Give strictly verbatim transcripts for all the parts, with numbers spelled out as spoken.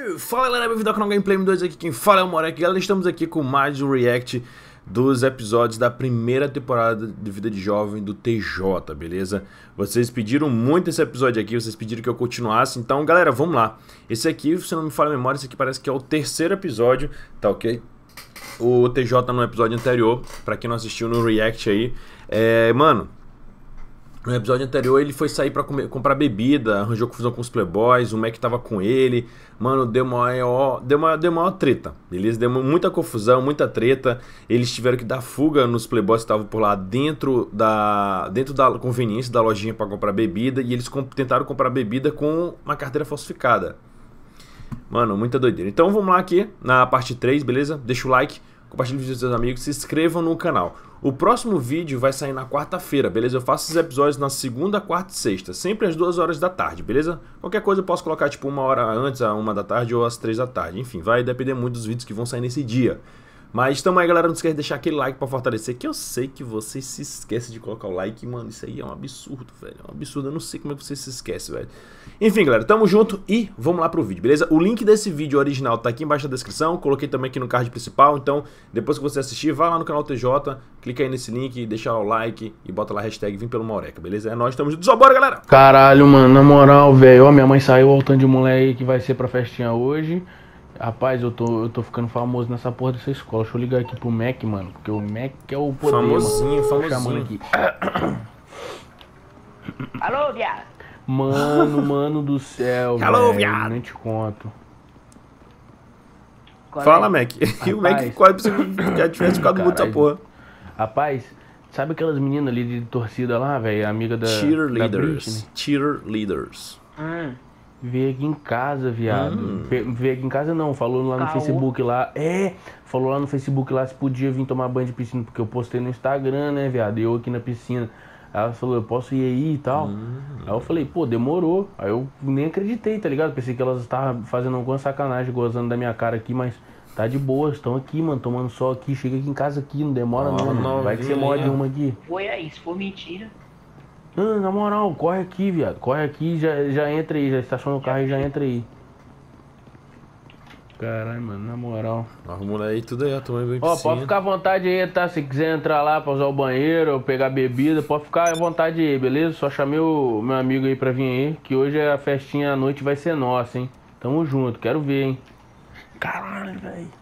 Fala galera, bem-vindo ao canal Gameplay M dois, aqui quem fala é o Morek. Galera, estamos aqui com mais um react dos episódios da primeira temporada de Vida de Jovem do T J, beleza? Vocês pediram muito esse episódio aqui, vocês pediram que eu continuasse, então galera, vamos lá. Esse aqui, se não me falha a memória, esse aqui parece que é o terceiro episódio, tá ok? O T J no episódio anterior, pra quem não assistiu no react aí, é, mano... No episódio anterior ele foi sair pra comer, comprar bebida, arranjou confusão com os playboys, o Mac tava com ele, mano, deu maior, deu maior, deu maior treta, beleza? Deu muita confusão, muita treta, eles tiveram que dar fuga nos playboys que estavam por lá dentro da, dentro da conveniência da lojinha pra comprar bebida, e eles comp tentaram comprar bebida com uma carteira falsificada. Mano, muita doideira. Então vamos lá aqui na parte três, beleza? Deixa o like, compartilhe o vídeo com seus amigos, se inscrevam no canal. O próximo vídeo vai sair na quarta-feira, beleza? Eu faço esses episódios na segunda, quarta e sexta, sempre às duas horas da tarde, beleza? Qualquer coisa eu posso colocar tipo uma hora antes, a uma da tarde ou às três da tarde. Enfim, vai depender muito dos vídeos que vão sair nesse dia. Mas tamo aí, galera, não esquece de deixar aquele like pra fortalecer, que eu sei que você se esquece de colocar o like, mano, isso aí é um absurdo, velho, é um absurdo, eu não sei como é que você se esquece, velho. Enfim, galera, tamo junto e vamos lá pro vídeo, beleza? O link desse vídeo original tá aqui embaixo da descrição, coloquei também aqui no card principal, então depois que você assistir, vai lá no canal T J, clica aí nesse link, deixa lá o like e bota lá a hashtag Vim pelo Maureca, beleza? É nóis, tamo junto, só bora, galera! Caralho, mano, na moral, velho, ó, minha mãe saiu, o tanto de mulher aí que vai ser pra festinha hoje. Rapaz, eu tô, eu tô ficando famoso nessa porra dessa escola. Deixa eu ligar aqui pro Mac, mano, porque o Mac é o poder, famosinho, mano. famosinho. Aqui. Alô, viado. Mano, mano do céu, Alô, velho, viado. nem te conto. Qual Fala, é? Mac. E o Mac Rapaz. corre pra você que já tivesse ficado muito essa porra. Rapaz, sabe aquelas meninas ali de torcida lá, velho, amiga da, da Cheerleaders. Britney? Cheerleaders. Hum, Veio aqui em casa, viado. Hum. Ve- Veio aqui em casa não, falou lá no Caô. Facebook lá. É, falou lá no Facebook lá se podia vir tomar banho de piscina, porque eu postei no Instagram, né, viado? Eu aqui na piscina. Aí ela falou, eu posso ir aí e tal. Hum. Aí eu falei, pô, demorou. Aí eu nem acreditei, tá ligado? Pensei que elas estavam fazendo alguma sacanagem, gozando da minha cara aqui, mas tá de boa, estão aqui, mano, tomando sol aqui. Chega aqui em casa aqui, não demora Ó, não, mano. Vai que você novinha. morde uma aqui. foi aí, se for mentira. Ah, na moral, corre aqui, viado. Corre aqui, já, já entra aí, já estaciona o carro e já entra aí. Caralho, mano, na moral. Arruma aí tudo aí, ó, tomando bem Ó, piscina. pode ficar à vontade aí, tá? Se quiser entrar lá pra usar o banheiro ou pegar bebida, pode ficar à vontade aí, beleza? Só chamei o meu amigo aí pra vir aí, que hoje a festinha à noite vai ser nossa, hein? Tamo junto, quero ver, hein? Caralho, velho.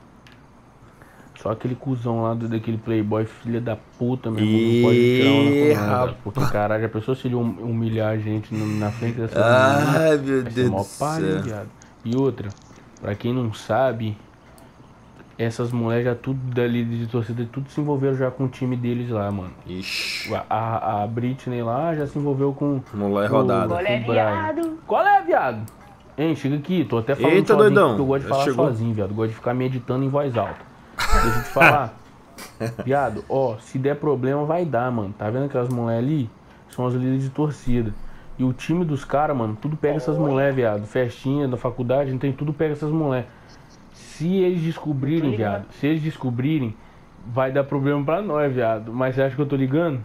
Só aquele cuzão lá do, daquele playboy, filha da puta, meu irmão, não pode tirar onda com nada, rapaz. porque caralho, a pessoa se ele hum- humilhar a gente no- na frente dessa Ai, meu vai ser Deus mó do palha, hein, céu. viado. E outra, pra quem não sabe, essas mulheres já tudo dali de torcida, tudo se envolveram já com o time deles lá, mano. Ixi, A, a, a Britney lá já se envolveu com mulher com- rodada. Qual é, com o Brian. viado? Qual é, viado? Hein, chega aqui, tô até falando Eita, sozinho, doidão, porque eu gosto de já falar chegou. sozinho, viado. Gosto de ficar meditando em voz alta. Deixa eu te falar. Viado, ó, se der problema vai dar, mano. Tá vendo aquelas mulheres ali? São as líderes de torcida. E o time dos caras, mano, tudo pega essas mulheres, viado. Festinha da faculdade, não tem tudo pega essas mulheres. Se eles descobrirem, viado, se eles descobrirem, vai dar problema pra nós, viado. Mas você acha que eu tô ligando?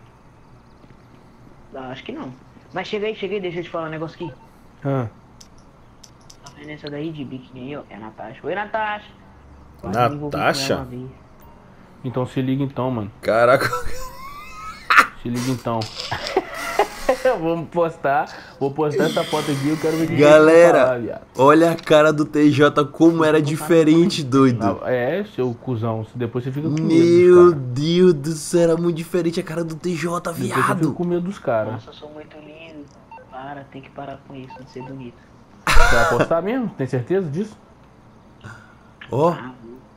Não, acho que não. Mas chega aí, chega aí, deixa eu te falar um negócio aqui. Ah, Tá vendo essa daí de biquíni aí, ó? É a Natasha. Oi, Natasha. Quase me envolvi com ela Natasha? uma vez. então se liga então, mano. Caraca. Se liga então. Vamos postar. Vou postar essa foto aqui, eu quero ver o que Galera, vai falar, viado. olha a cara do T J como era diferente, doido. Ah, é, seu cuzão. Depois você fica com medo Meu dos caras. Deus do céu, era muito diferente a cara do T J, Depois você fica viado. com medo dos caras. Nossa, eu sou muito lindo. Para, tem que parar com isso, não ser bonito. Você vai postar mesmo? Tem certeza disso? Ó, Ah,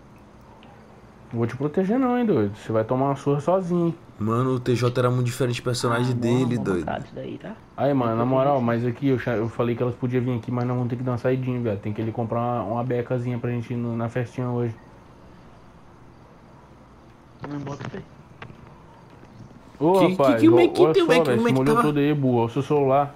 Não vou te proteger não, hein, doido. Você vai tomar uma surra sozinho. hein. mano, o T J era muito diferente o personagem ah, dele, bom, doido. bom, isso daí, tá? Aí, mano, na moral, mas aqui eu, cha- eu falei que elas podiam vir aqui, mas nós vamos ter que dar uma saidinha, velho. Tem que ele comprar uma, uma becazinha pra gente ir no- na festinha hoje. Não bota fé. Ô, Que- rapaz, que- que o ó- Mac- olha tem o só, Mac- velho, o se Mac molhou tava- todo aí, boa. O seu celular.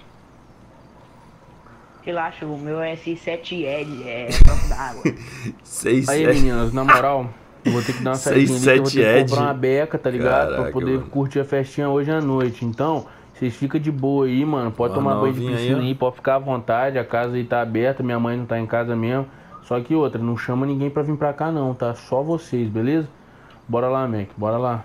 Relaxa, o meu S sete L é prova d'água. seis, Aí, sete. meninas, na moral, eu vou ter que dar uma Seis, saidinha ali, que eu vou ter sete que comprar Ed. uma beca, tá ligado? Caraca, pra poder mano. curtir a festinha hoje à noite. Então, vocês ficam de boa aí, mano. Pode Ó, tomar banho de novinha aí, piscina ó. aí, pode ficar à vontade. A casa aí tá aberta, minha mãe não tá em casa mesmo. Só que outra, não chama ninguém pra vir pra cá não, tá? Só vocês, beleza? Bora lá, Mac, bora lá.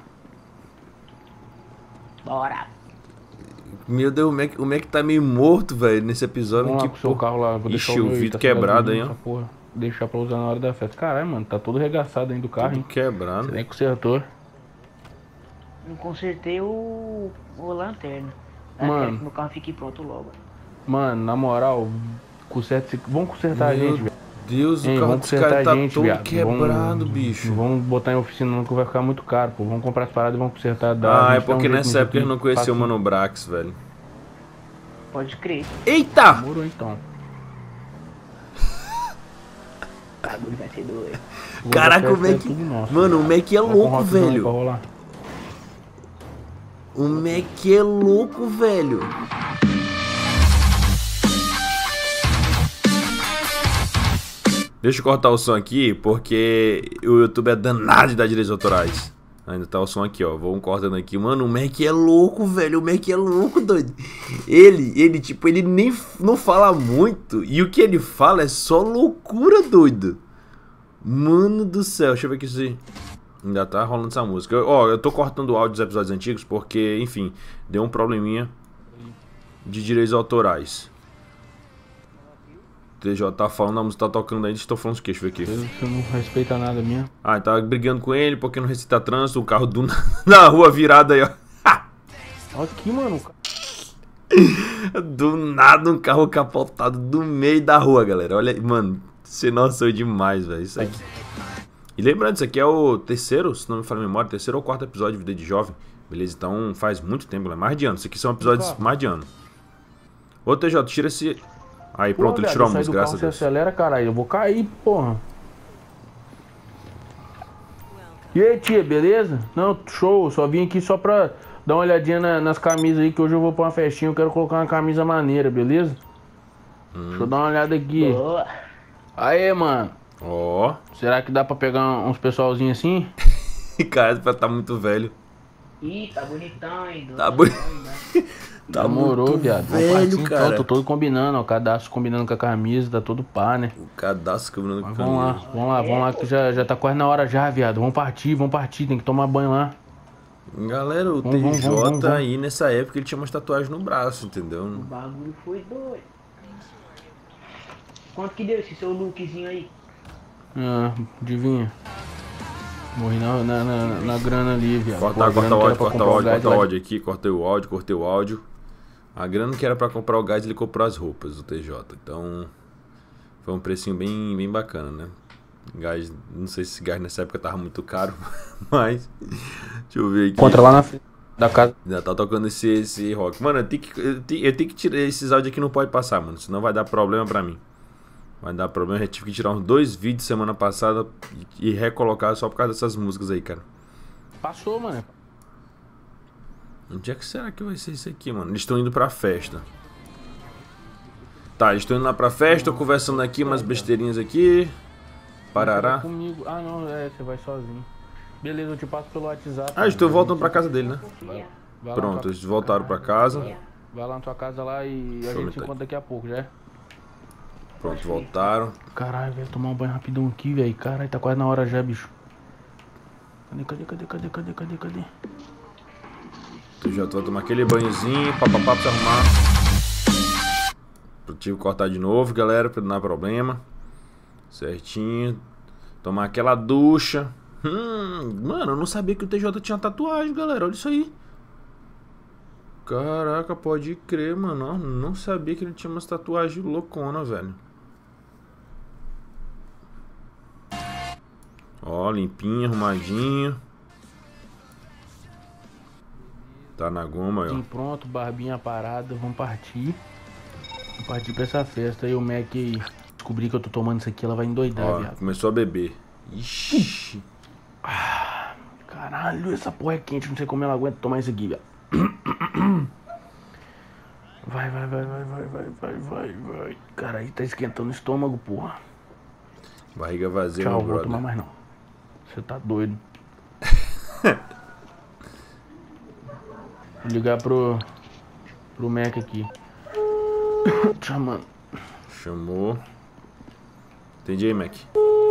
Bora. Meu Deus, o Mac, o Mac tá meio morto, velho, nesse episódio. Vamos lá Que com o seu carro lá, vou deixar Ixi, o o meu aí, vidro tá sem quebrado aí, gasolina, ó. essa porra. Deixar pra usar na hora da festa. Caralho, mano, tá todo regaçado aí do carro, Tudo hein? quebrado. Você nem consertou. Não consertei o, o lanterna. Eu Mano. quero que meu carro fique pronto logo. Mano, na moral, conserta esse... vamos consertar a Meu gente, velho. Deus, Hein, o carro vamos desse cara consertar tá a gente, todo viado. quebrado, Vamos- bicho. Não vamos botar em oficina não, que vai ficar muito caro, pô. Vamos comprar as paradas e vamos consertar. Dá, a Ah, é gente dá um porque jeito nessa nisso época aqui. ele não conhecia o Facinho. Mano Brax, velho. Pode crer. Eita! Demorou então. O bagulho vai ser doido. Vou Caraca, botar o Mac... essa tudo nosso, Mano, o viado. Mac é Vamos com o louco, rockzão aí pra velho. rolar. O Mac é louco, velho. Deixa eu cortar o som aqui, porque o YouTube é danado de dar direitos autorais. Ainda tá o som aqui, ó. Vamos cortando aqui. Mano, o Mac é louco, velho. O Mac é louco, doido. Ele, ele, tipo, ele nem não fala muito. E o que ele fala é só loucura, doido. Mano do céu. Deixa eu ver aqui se... Ainda tá rolando essa música. Eu- Ó, eu tô cortando o áudio dos episódios antigos porque, enfim, deu um probleminha de direitos autorais. O T J tá falando, a música tá tocando aí, estou falando o que? Deixa eu ver aqui. Você não respeita nada mesmo. Ah, ele tava brigando com ele porque não respeita trânsito, o carro do na rua virado aí, ó. Olha aqui, mano. Do nada um carro capotado do meio da rua, galera. Olha aí, mano, você nossa demais, velho. Isso aqui. E lembrando, isso aqui é o terceiro, se não me falha a memória, terceiro ou quarto episódio de Vida de Jovem. Beleza? Então faz muito tempo, né? Mais de ano. Isso aqui são episódios mais de ano. Ô T J, tira esse. Aí, pronto, Pô, ele viado, tirou a eu saí música, do carro, graças a você Deus. acelera, caralho. Eu vou cair, porra. E aí, tia, beleza? Não, show. Eu só vim aqui só pra dar uma olhadinha na- nas camisas aí, que hoje eu vou pra uma festinha. Eu quero colocar uma camisa maneira, beleza? Deixa eu dar uma olhada aqui. Boa. Aê, mano. Ó. Será que dá pra pegar uns pessoalzinhos assim? Cara, tá muito velho. Ih, tá bonitão, hein? Tá bonito. Tá Demorou, muito viado. Vamos velho, partir, cara. Então, tô todo combinando, ó. O cadastro combinando com a camisa, tá todo pá, né? O cadastro quebrando Mas o vamos lá, vamos lá, vamos lá, que já, já tá quase na hora já, viado. Vamos partir, vamos partir, tem que tomar banho lá. Galera, o Vamos, vamos, T J vamos, vamos, vamos. aí nessa época ele tinha umas tatuagens no braço, entendeu? O bagulho foi doido. Quanto que deu esse seu lookzinho aí? Ah, adivinha? Morri na, na, na, na grana ali, viado. Corta, Pô, a corta grana o que era áudio, pra corta o comprar áudio, gás corta o lá- áudio aqui, cortei o áudio, cortei o áudio. A grana que era pra comprar o gás, ele comprou as roupas do T J. Então, foi um precinho bem, bem bacana, né? Gás, não sei se esse gás nessa época tava muito caro, mas... Deixa eu ver aqui. Encontra lá na frente da casa. Ainda tá tocando esse, esse rock. Mano, eu tenho, que, eu, tenho, eu tenho que tirar esses áudios aqui, não pode passar, mano. Senão vai dar problema pra mim. Vai dar problema. Eu tive que tirar uns dois vídeos semana passada e, e recolocar só por causa dessas músicas aí, cara. Passou, mano. Onde é que será que vai ser isso aqui, mano? Eles estão indo pra festa. Tá, eles estão indo lá pra festa, tô conversando aqui, umas besteirinhas aqui. Parará. Comigo. Ah, não, é, você vai sozinho. Beleza, eu te passo pelo WhatsApp. Ah, eles estão mano. voltando pra casa dele, né? Vai lá na Pronto, tua- eles voltaram pra casa. Vai lá na tua casa lá e a eu gente meter se encontra daqui a pouco, já é? Pronto, voltaram. Caralho, velho, tomar um banho rapidão aqui, velho. Caralho, tá quase na hora já, bicho. Cadê, cadê, cadê, cadê, cadê, cadê, cadê? Tu já vai tomar aquele banhozinho, papapá, pra se arrumar. Eu tive que cortar de novo, galera, pra não dar problema. Certinho. Tomar aquela ducha. Hum, mano, eu não sabia que o T J tinha tatuagem, galera. Olha isso aí. Caraca, pode crer, mano. Ó, não sabia que ele tinha umas tatuagens loucona, velho. Ó, limpinho, arrumadinho. Tá na goma, aí, ó. Sim, pronto, barbinha parada, vamos partir. Vamos partir pra essa festa. Aí o Mac aí descobrir que eu tô tomando isso aqui, ela vai endoidar, Ó, viado. começou a beber. Ixi. Caralho, essa porra é quente, não sei como ela aguenta tomar isso aqui, viado. Vai, vai, vai, vai, vai, vai, vai, vai, vai. Caralho, tá esquentando o estômago, porra. Barriga vazia, Tchau, meu vou brother. tomar mais não. Você tá doido. Vou ligar pro. pro Mac aqui. Chamando. Chamou. Entendi aí, Mac.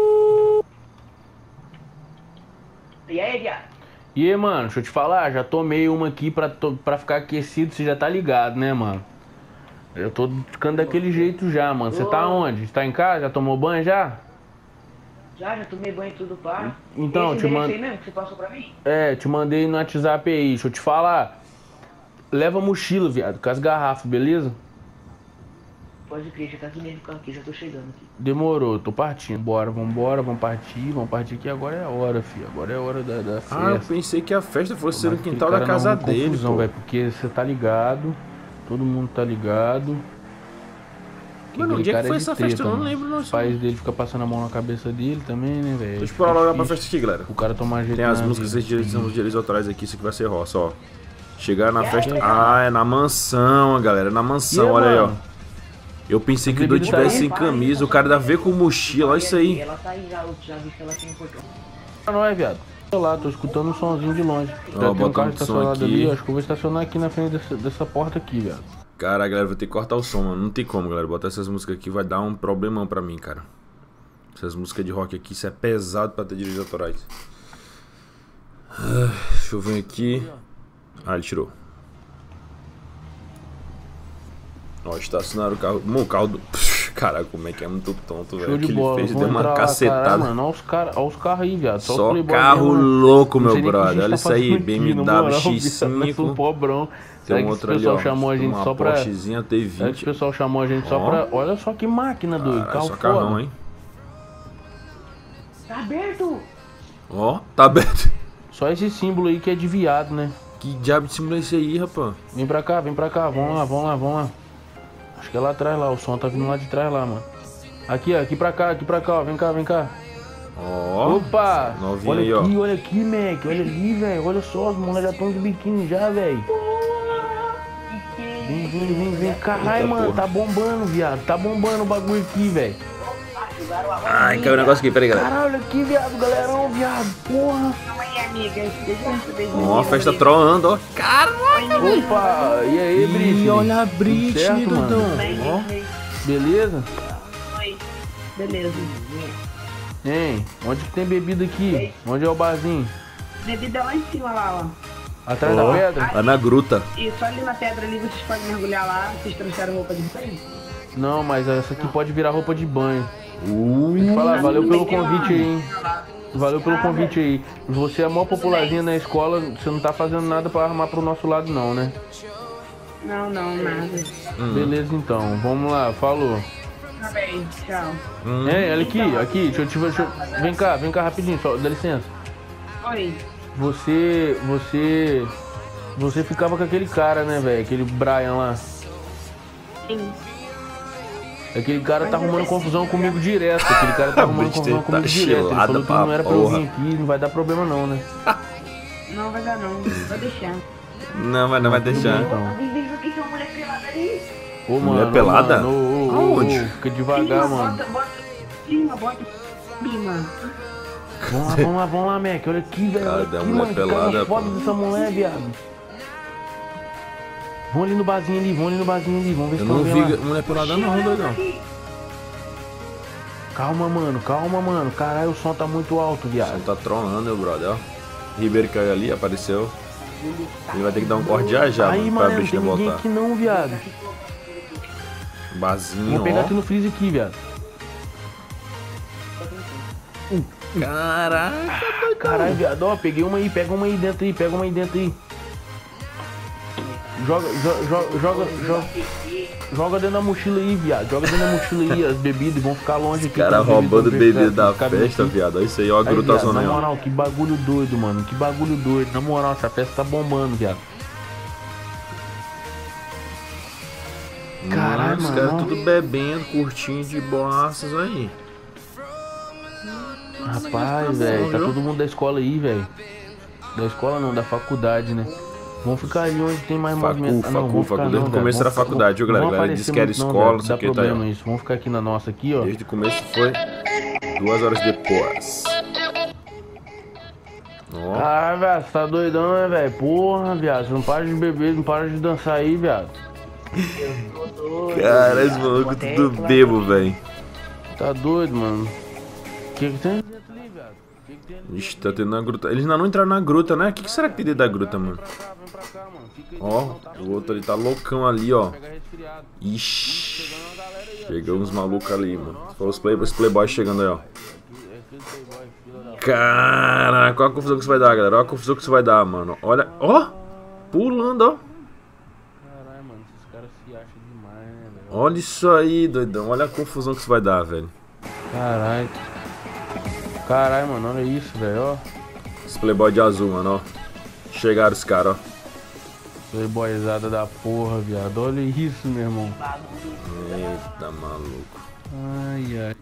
E aí, viado? E aí, mano, deixa eu te falar, já tomei uma aqui pra, to- pra ficar aquecido, você já tá ligado, né, mano? Eu tô ficando daquele jeito já, mano. Você tá onde? Você tá em casa? Já tomou banho já? Já, já tomei banho e tudo, pá. Então, Esse te endereço mando. aí mesmo que você passou pra mim? É, te mandei no WhatsApp aí, deixa eu te falar. Leva a mochila, viado, com as garrafas, beleza? Pode crer, já tá aqui mesmo aqui, já tô chegando aqui. Demorou, tô partindo. Bora, vambora, vamos partir, vamos partir que agora é a hora, filho. Agora é a hora da, da festa. Ah, eu pensei que a festa fosse no Mas aquele quintal da cara casa não arruma dele, confusão, pô. velho, porque você tá ligado, todo mundo tá ligado. Mano, onde é que Aquele foi cara essa de festa? Eu não mano. lembro, não. Os pais dele ficam passando a mão na cabeça dele também, né, velho? Deixa eu explorar logo pra festa aqui, galera. O cara tomar jeito Tem as na músicas vida. e direitos, são os direitos autorais aqui, isso aqui vai ser roça, ó. Chegar na festa... Ah, é na mansão, galera, é na mansão, E aí, olha aí, ó. mano? Eu pensei que o Bebida doido tá tivesse aí? sem camisa, o cara dá a ver com mochila, olha isso aí. Ela tá aí já, eu já vi que ela tem um portão. Ah, não é, viado? Tô lá, tô escutando um somzinho de longe. Ó, Já tem um bota carro um som estacionado aqui. ali, acho que eu vou estacionar aqui na frente dessa, dessa porta aqui, viado. Cara, galera, vou ter que cortar o som, mano. Não tem como, galera. Botar essas músicas aqui vai dar um problemão pra mim, cara. Essas músicas de rock aqui, isso é pesado pra ter direitos autorais. Ah, deixa eu ver aqui. Ah, ele tirou. Ó, estacionaram o carro. Mano, o carro do... Caraca, como é que é muito tonto, velho. Show O que de ele bola. fez, Vou deu uma entrar lá, cacetada. caralho, mano. Olha os caras os carros aí, viado. Só, os Só playboy carro mesmo, mano. louco, Não meu sei nem o que a brother. gente Olha tá isso aí, fazendo aqui, B M na W moral, X viado, nós somos cinco. pobrão. Tem Será um que outro esse ali, pessoal ó. chamou a gente Uma só pra... Porschezinha T Será que esse vinte. pessoal chamou a gente só Ó. pra... Olha só que máquina, doido. Caralho, Carro só carrão, foda. hein. Tá aberto! Ó, tá aberto. Só esse símbolo aí que é de viado, né? Que diabo de símbolo é esse aí, rapaz? Vem pra cá, vem pra cá. Vamos lá, vamos lá, vamos lá. Acho que é lá atrás lá. O som tá vindo lá de trás lá, mano. Aqui, ó. Aqui pra cá, aqui pra cá, ó. Vem cá, vem cá. Ó. Opa! Novinho Olha aí, ó. aqui, olha aqui, Mac. Olha ali, velho. Olha só, os moleques já estão de biquíni já, velho. Vem, vem, vem, vem. Caralho, Eita, mano. porra. Tá bombando, viado. Tá bombando o bagulho aqui, velho. Ai, caiu o negócio aqui, peraí, galera. Caralho, olha aqui, viado. Galerão, viado. Porra. Calma aí, amiga. Deixa eu Ó, a festa troando, ó. Opa. E aí, Britney? Ih, olha a Tudo Britney, certo, mano? Dudão. Ó, beleza? Oi. Beleza. Hein? Onde que tem bebida aqui? Onde é o barzinho? Bebida lá em cima, lá, ó. Atrás Ó, da pedra? lá na gruta. Isso, ali na pedra ali, vocês podem mergulhar lá. Vocês trouxeram roupa de banho? Não, mas essa aqui pode virar roupa de banho. Uh, Deixa eu falar, valeu pelo convite aí, hein? Valeu pelo convite aí. Você é mó popularzinha na escola, você não tá fazendo nada pra armar pro nosso lado não, né? Não, não, nada. Beleza então, vamos lá, falou. Tá bem, tchau. Hein, olha aqui, aqui, deixa eu te deixa eu- vem cá, vem cá rapidinho, só, dá licença. Oi. Você, você, você ficava com aquele cara, né, velho? Aquele Brian lá. Sim. Aquele cara tá arrumando confusão comigo direto. Aquele cara tá arrumando bicho, confusão tá comigo direto. Ele chilada falou que pra não era pra eu porra. vir aqui, não vai dar problema não, né? Não vai dar não, vou deixar. não, mas não vai deixar. Então. Vem, vem aqui, tem uma mulher pelada ali. Ô, mano, Mulher ô, pelada? mano, ô, ô, ô, Aonde? ô, fica devagar, Cima, mano. Bota, bota, cima, bota cima. Vamos lá, vamos lá, vamos lá, Mac. Olha aqui, velho. Cara, Olha da aqui, mulher mano. Que cara pelada, foda pô. dessa mulher, viado. Vamos ali no barzinho ali, vamos ali no barzinho ali. Vamos ver Eu se não tem alguém vi lá. mulher pelada não, doidão. Calma, mano, calma, mano. Caralho, o som tá muito alto, Não viado. tá tronando, meu brother, ó. Ribeiro caiu ali, apareceu. Ele vai ter que dar um corte já já, Aí, mano, pra mano, não Britney tem ninguém voltar. aqui não, viado. Barzinho, Vou pegar ó. aqui no freezer aqui, viado. Caraca, Caralho, viado, ó, peguei uma aí, pega uma aí dentro aí, pega uma aí dentro aí. Joga, jo- jo- joga, joga, joga dentro da mochila aí, viado. Joga dentro da mochila aí as bebidas e vão ficar longe aqui. cara as bebidas roubando vão bebida ficar- da ficar bem festa, aqui. viado. Olha isso aí, ó, a Aí, grutação viado, na aí, ó. moral, que bagulho doido, mano. Que bagulho doido. Na moral, essa festa tá bombando, viado. Caralho, Os mano, caras ó. tudo bebendo, curtindo de boaças aí. Rapaz, velho, tá todo mundo da escola aí, velho. Da escola não, da faculdade, né? Vamos ficar ali onde tem mais Facu, movimento. Ah, não, facu, vamos ficar facu. não, Desde o velho. começo Vamos era ficar- faculdade, viu, galera? não A galera aparecer disse que era muito não, escola, velho. não sei Dá o que, tá aí, problema ó. isso. Vamos ficar aqui na nossa aqui, ó. Desde o começo foi duas horas depois. Ó, Ah, velho, você tá doidão, né, velho? Porra, viado, você não para de beber, não para de dançar aí, viado. cara, esse maluco tudo bebo, velho. Tá doido, mano? O que que tem dentro ali, viado? Que que tem ali? Ixi, tá tendo na gruta. Eles ainda não entraram na gruta, né? O que, que será que tem dentro da gruta, mano? Vem pra cá, vem pra cá, mano. Fica aí, Ó, não, tá o outro ali tá loucão ali, ó. Pega resfriado. Ixi. Chegando uma galera aí, ó. Chegou uns malucos ali, mano. Olha os, play, os playboys chegando aí, ó. É aquele playboy, fila da... Caraca, olha a confusão que isso vai dar, galera. Olha a confusão que isso vai dar, mano. Olha, ó. Pulando, ó. Caralho, mano, esses caras se acham demais, né, velho? Olha isso aí, doidão. Olha a confusão que isso vai dar, velho. Caralho. Caralho, mano, olha isso, velho, ó. Esse playboy de azul, mano, ó. Chegaram os caras, ó. Playboyzada da porra, viado. Olha isso, meu irmão. Eita, maluco. Ai, ai.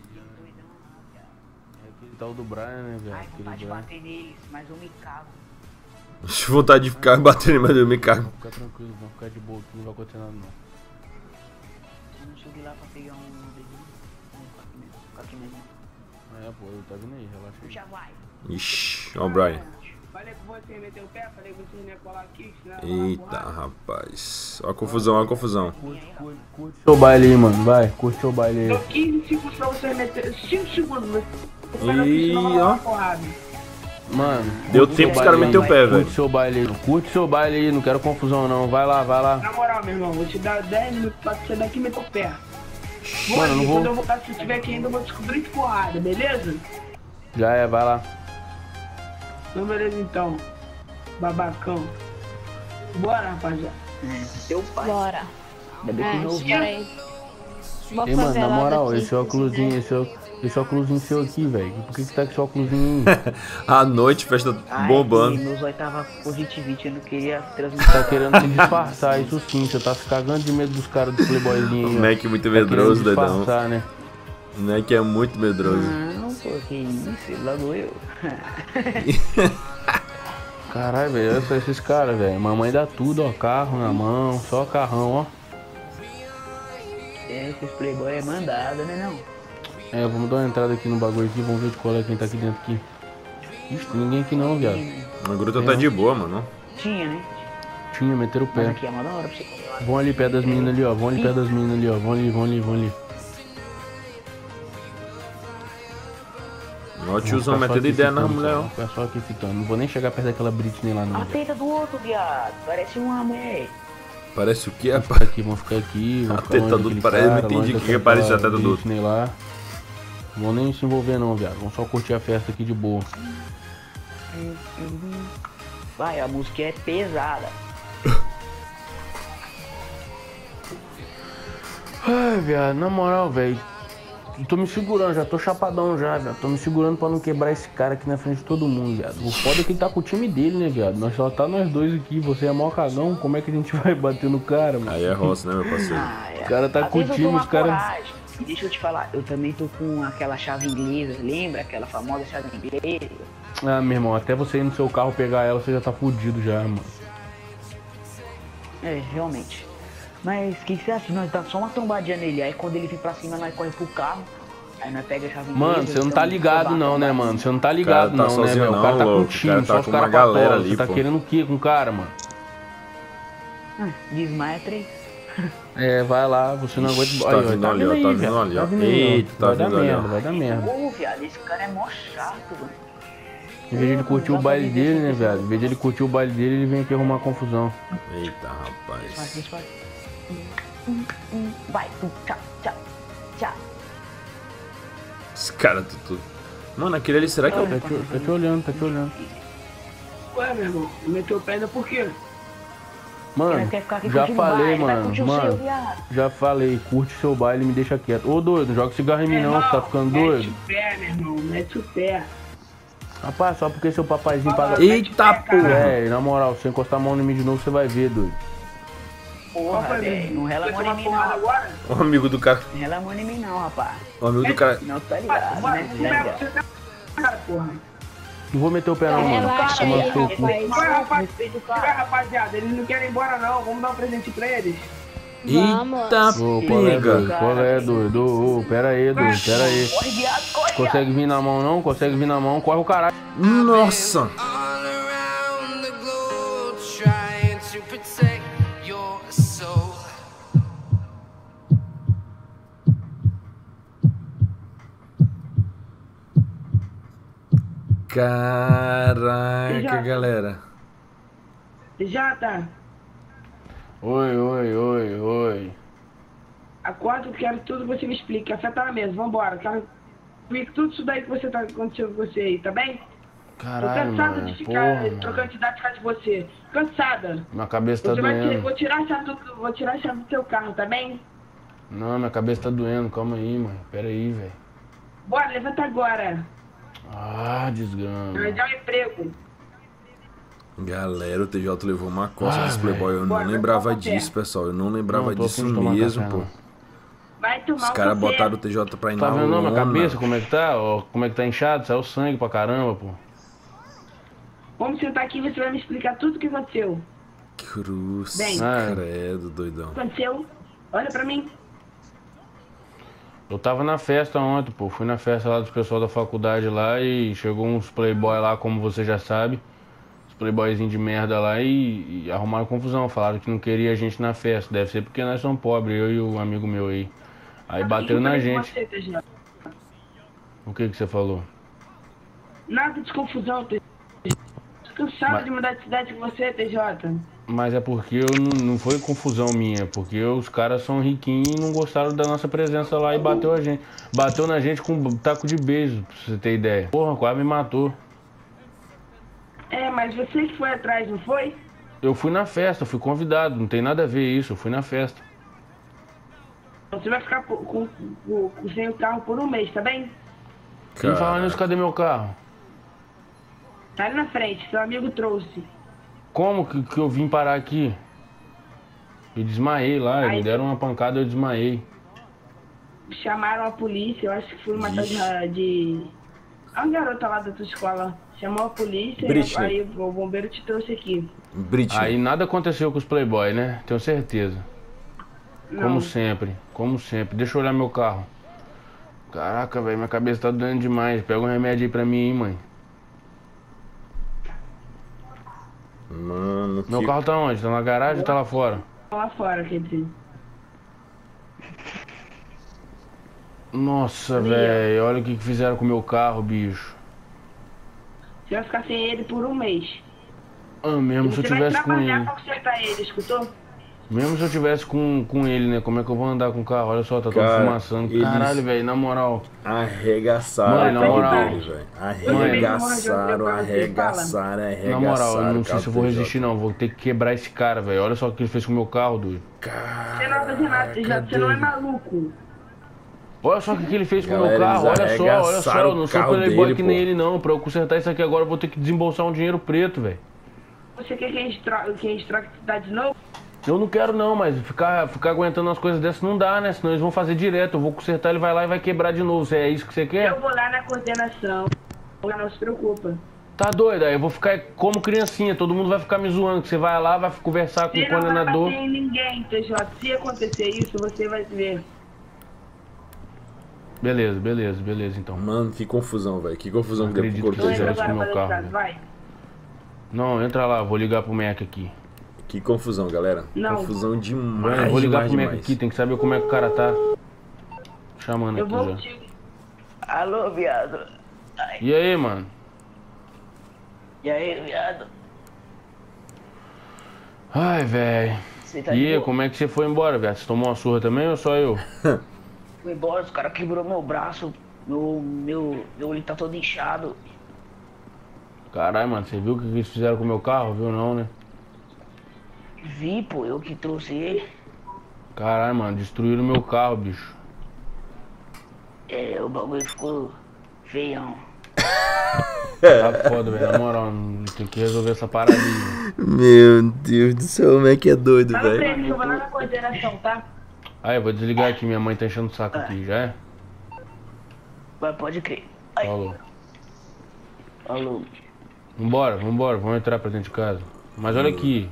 É aquele tal do Brian, né, velho? Ai, Aquele vontade de Brian. bater neles, mas eu me cago. Vontade de ficar batendo, mas eu me cago. Fica tranquilo, vamos ficar de boa aqui, não vai acontecer nada não. Eu não cheguei lá pra pegar um dedinho. Fica aqui mesmo. É, pô, ele tá vindo aí, relaxa aí. Já vai. Ixi, ó o Brian. Falei com você, meteu o pé, falei com você, não ia colar aqui, senão ia Eita, rapaz. Ó a confusão, ó a confusão. Curte, curte, curte seu baile aí, mano, vai, curte seu baile Deu aí. quinze segundos pra você meter, cinco segundos, mas... Ih, ó. Mano, Deu curte tempo seu os caras baile meter o aí, pé, velho. Curte seu baile aí, curte seu baile aí, não quero confusão não, vai lá, vai lá. Na moral, meu irmão, vou te dar dez minutos pra você daqui e meter o pé. Mano, não vou- Quando eu voltar, se tiver aqui ainda, eu vou descobrir de porrada, beleza? Já é, vai lá. Então, beleza, então. Babacão. Bora, rapaziada. Teu pai. Bora. Ainda bem que É, não ouvi. espera aí. Vou Ei, mano, fazer na logo moral, aqui, esse se óculosinho, quiser. esse, ó- esse óculosinho seu aqui, velho. Por que que tá com esse óculosinho aí? À noite, festa Ai, bombando. meu zóio tava positivite, eu não queria transmitir. Tá querendo se disfarçar, isso sim, você tá se cagando de medo dos caras do playboyzinho O aí, ó. Mac é muito Tá medroso, querendo doidão. disfarçar, né? O Mac é muito medroso. Não, pô, que isso, logo eu. Caralho, velho, olha só esses caras, velho. Mamãe dá tudo, ó. Carro na mão, só carrão, ó. É, esses playboy é mandado, né não? É, vamos dar uma entrada aqui no bagulho aqui, vamos ver de qual é quem tá aqui dentro aqui. Ixi, tem ninguém aqui não, viado. A gruta tá de boa, mano. Tinha, né? Tinha, meteram o Mas pé. aqui é uma da hora pra você. Vão ali perto das meninas ali, ó. Vão ali perto das meninas ali, ó. Vão ali, vão ali, vão ali. Ó o tiozão Vamos ficar só metendo aqui ideia na ficando, mulher, só. ó. Vou ficar só aqui ficando. Não vou nem chegar perto daquela Britney lá, não. A teta do outro, viado. Parece uma mulher. Parece o que, Vamos rapaz? ficar aqui, vamos ficar aqui. Vamos A ficar teta longe do daquele parece- eu não cara, entendi longe o que que daquela parecia a teta do outro. Britney lá. Não vou nem se envolver não, viado. Vamos só curtir a festa aqui de boa. Vai, a música é pesada. Ai, viado, na moral, velho. Tô me segurando, já tô chapadão já, velho. Tô me segurando pra não quebrar esse cara aqui na frente de todo mundo, viado. O foda é que ele tá com o time dele, né, viado? Nós só tá nós dois aqui, você é mó cagão, como é que a gente vai bater no cara, mano? Aí é roça, né, meu parceiro? Ah, é. O cara tá Às com o vezes eu time, tomo os caras... coragem. E deixa eu te falar, eu também tô com aquela chave inglesa, lembra? Aquela famosa chave inglesa. Ah, meu irmão, até você ir no seu carro pegar ela, você já tá fudido já, mano. É, realmente. Mas o que você acha? Nós dá só uma trombadinha nele, aí quando ele vir pra cima, nós corre pro carro. Aí nós pega a chave inglesa. Mano, você não tá então, ligado bate, não, né, bate. mano? Você não tá cara ligado tá não, né, sozinho velho? O cara não, tá com um louco. O time, cara só tá os com caras uma galera patola. ali, Você tá pô. querendo o quê com o cara, mano? Ah, desmaia três. É, vai lá, você não Ixi, aguenta... tá vindo ali, ó, tá vindo velho. ali, ó. Tá vindo aí, ó. Eita, tá vai dar vindo ali, merda, ó. vai dar merda. Ô, viado, esse cara é mó chato, mano. Em vez de ele curtir o baile dele, né, viado? Em vez de ele curtir o baile dele, ele vem aqui arrumar confusão. Eita, Faz, rapaz. faz, faz. Hum, hum, Vai, tum, tchau, tchau, tchau. Esse cara tá tudo. Mano, aquele ali, será que é o. Tá te, tá te olhando, tá te olhando. Ué, meu irmão, meteu o pé ainda por quê? Mano, Ele quer ficar aqui já curtindo o falei, baile, vai mano. curtir o seu, Mano, viado. já falei, curte seu baile e me deixa quieto. Ô, doido, não joga cigarro em mim não, você tá ficando mete doido? o pé, meu irmão, mete o pé. Rapaz, só porque seu papaizinho paga... Eita porra! É, na moral, se você encostar a mão em mim de novo, você vai ver, doido. Porra, Qual foi, velho, meu? não rela a Vai mão em tomar mim porrada não. agora? O amigo do cara. Não rela a mão em mim não, rapaz. O amigo do cara. Não, tá ligado, Bora, né? como é Legal. que você tá, cara, porra? Não vou meter o pé não, mano. Relaxa Toma aí, no seu cu. rapaz. Vai, rapaz, Respeita o vai, cara. rapaziada, eles não querem ir embora não, vamos dar um presente pra eles. Vamos. Eita Ô, qual é, pega! doido? Qual é, doido? Ô, ô, pera aí, doido, pera aí. Corre, viado, corre, viado. Consegue vir na mão não? Consegue vir na mão? Corre o caralho. Nossa! all around the globe trying to protect your soul. Caraca, galera. Já tá. Oi, oi, oi, oi. Acorda, eu quero tudo que você me explica. Café tá na mesa, vambora. Quero ver tudo isso daí que você tá acontecendo com você aí, tá bem? Caralho, Tô cansada mano. de ficar Porra, trocando mano. de idade por causa de você. Cansada. Minha cabeça tá Você vai doendo. ter, vou tirar a chave do, vou tirar a chave do teu carro, tá bem? Não, minha cabeça tá doendo. Calma aí, mano. Pera aí, velho. Bora, levanta agora. Ah, desgrama. Vai dar um emprego. Galera, o T J levou uma costa Ah, desse Playboy. Eu não Bora, lembrava vamos tomar disso, café. pessoal. Eu não lembrava Não, tô a disso fim de tomar mesmo, café, pô. não. Vai tomar Os um caras café. botaram o T J pra ir Tá na vendo não, minha lona. cabeça como é que tá? Ó, como é que tá inchado? Saiu sangue pra caramba, pô. Vamos sentar aqui e você vai me explicar tudo o que aconteceu. Cruz, Bem. credo, doidão. O que aconteceu? Olha pra mim. Eu tava na festa ontem, pô. Fui na festa lá dos pessoal da faculdade lá e chegou uns playboy lá, como você já sabe. Os playboyzinhos de merda lá e, e arrumaram confusão. Falaram que não queria a gente na festa. Deve ser porque nós somos pobres, eu e o amigo meu aí. Aí bateram na gente. Você, T J. O que que você falou? Nada de confusão, T J. Tô cansado Mas- de mudar de cidade com você, T J. Mas é porque eu não, não foi confusão minha, porque os caras são riquinhos e não gostaram da nossa presença lá e bateu a gente. Bateu na gente com um taco de beijo, pra você ter ideia. Porra, quase me matou. É, mas você que foi atrás, não foi? Eu fui na festa, fui convidado, não tem nada a ver isso, eu fui na festa. Você vai ficar com, com, com, com- sem o carro por um mês, tá bem? E falando nisso, cadê meu carro? Tá ali na frente, seu amigo trouxe. Como que, que eu vim parar aqui? Eu desmaiei lá, Aí- me deram uma pancada e eu desmaiei. Chamaram a polícia, eu acho que foi uma tal de, de. A garota lá da tua escola chamou a polícia Britney. e aí o bombeiro te trouxe aqui. Britney. Aí nada aconteceu com os playboy, né? Tenho certeza. Não. Como sempre, como sempre. Deixa eu olhar meu carro. Caraca, velho, minha cabeça tá doendo demais. Pega um remédio aí pra mim, hein, mãe. Mano, Meu que... carro tá onde? Tá na garagem ou tá lá fora? Lá fora, quer dizer. Nossa, Ali, ó. velho, olha o que que fizeram com o meu carro, bicho. Você vai ficar sem ele por um mês. Ah, mesmo se eu Você vai tivesse com trabalhar ele. pra consertar ele, escutou? Mesmo se eu tivesse com, com ele, né? Como é que eu vou andar com o carro? Olha só, tá todo Cara, fumaçando. eles- Caralho, velho, na moral. Arregaçaram Mãe, na o carro moral. dele, velho. Mãe. Arregaçaram, arregaçaram, arregaçaram. Na moral, eu não o sei carro se eu vou do T J. resistir, não. Vou ter que quebrar esse cara, velho. Olha só o que ele fez com o meu carro, doido. Você não vai fazer nada, T J. Você não é maluco. Olha só o que que ele fez com o meu Galera, carro. eles Olha só, olha só. arregaçaram Eu não o sou carro playboy dele, que nem pô. ele, não. Pra eu consertar isso aqui agora, eu vou ter que desembolsar um dinheiro preto, velho. Você quer que a gente troque, que a gente troque de cidade de novo? Eu não quero não, mas ficar, ficar aguentando as coisas dessas não dá, né? Senão eles vão fazer direto. Eu vou consertar, ele vai lá e vai quebrar de novo. É isso que você quer? Eu vou lá na coordenação. Não se preocupa. Tá doido? Aí eu vou ficar como criancinha. Todo mundo vai ficar me zoando. Que você vai lá, vai conversar com o Você não vai coordenador. bater em ninguém, T J. Se acontecer isso, você vai ver. Beleza, beleza, beleza então. Mano, que confusão, velho. Que confusão Não que deu acredito pro que corpo do Não T J. T entra J. com o agora meu pra carro, dentro de casa, vai. Não, entra lá, vou ligar pro Mac aqui. Que confusão, galera. Não. Confusão Vai, demais, eu vou ligar demais, pro Mac demais. aqui, tem que saber como é que o cara tá. Chamando Eu aqui vou já. te... Alô, viado. E aí, mano? E aí, viado? Ai, velho. Você tá E de aí, boa? como é que você foi embora, velho? Você tomou uma surra também ou só eu? Fui embora, os caras quebrou meu braço. Meu, meu, meu olho tá todo inchado. Caralho, mano, você viu o que eles fizeram com o meu carro? Viu não, né? Vi, pô, eu que trouxe ele. Caralho, mano, destruíram meu carro, bicho. É, o bagulho ficou feião. Tá foda, velho. Na moral, tem que resolver essa parada aí. Meu Deus do céu, como é que é doido, Fala pra velho. ele que eu vou lá na coordenação, tá? Aí, eu vou desligar aqui, minha mãe tá enchendo o saco aqui, já é? Mas pode crer. Ai, Falou. alô. Vambora, vambora, vamos entrar pra dentro de casa. Mas olha aqui.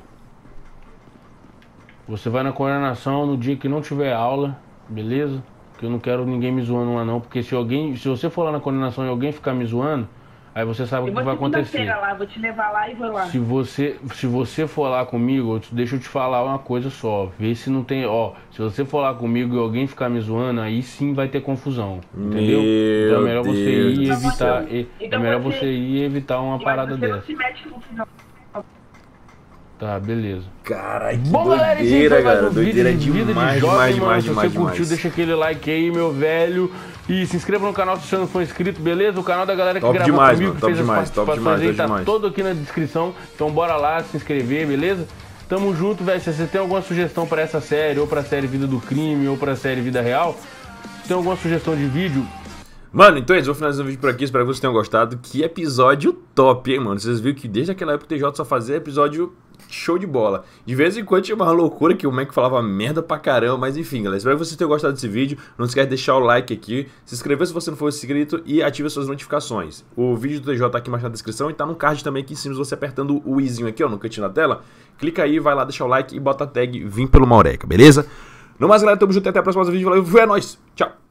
Você vai na coordenação no dia que não tiver aula, beleza? Porque eu não quero ninguém me zoando lá não, porque se alguém, se você for lá na coordenação e alguém ficar me zoando, Aí você sabe o Eu que vou vai acontecer. segunda-feira lá, vou te levar lá e vou lá. Se você, se você for lá comigo, eu te- deixa eu te falar uma coisa só. Vê se não tem, ó, se você for lá comigo e alguém ficar me zoando, aí sim vai ter confusão, entendeu? Meu Então é melhor você ir e Deus do evitar, céu. e- é Então melhor você- você ir e evitar uma Mas parada você não dessa. se mete em confusão. Tá, beleza. Caralho, que Bom, galera, esse aí doideira, foi mais cara. um vídeo Doideira de vida demais, de jovem, demais, mano. demais, Se demais, você curtiu, demais. deixa aquele like aí, meu velho. E se inscreva no canal se você não for inscrito, beleza? O canal da galera que Top gravou demais, comigo, mano, que top fez as demais, top participações demais, aí, top tá demais. todo aqui na descrição. Então bora lá se inscrever, beleza? Tamo junto, velho. Se você tem alguma sugestão pra essa série, ou pra série Vida do Crime, ou pra série Vida Real, se tem alguma sugestão de vídeo, Mano, então é isso, vou finalizar o vídeo por aqui, espero que vocês tenham gostado. Que episódio top, hein, mano? Vocês viram que desde aquela época o T J só fazia episódio show de bola. De vez em quando tinha uma loucura que o Mac falava merda pra caramba, mas enfim, galera. Espero que vocês tenham gostado desse vídeo. Não esquece de deixar o like aqui, se inscrever se você não for inscrito e ative as suas notificações. O vídeo do T J tá aqui embaixo na descrição e tá no card também aqui em cima, você apertando o izinho aqui, ó, no cantinho da tela. Clica aí, vai lá, deixa o like e bota a tag Vim pelo Maureca, beleza? No mais, galera, tamo junto e até a próxima vídeo. Valeu, é nóis, tchau!